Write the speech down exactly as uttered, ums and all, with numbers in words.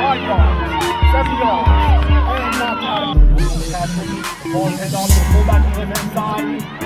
nine yards, seven yards, and not out. Ball head on to the fullback on the left hand side.